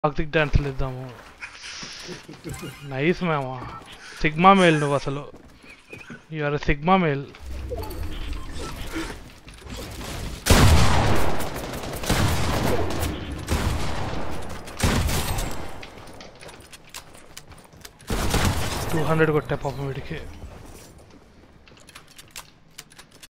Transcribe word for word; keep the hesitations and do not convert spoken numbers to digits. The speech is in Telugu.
టాక్సిక్ డాన్సులు ఇద్దాము. నైస్ మ్యామా. సిగ్మా మేల్ నువ్వు అసలు. You are sigma male. Two hundred కొట్టా పాపం వీడికి.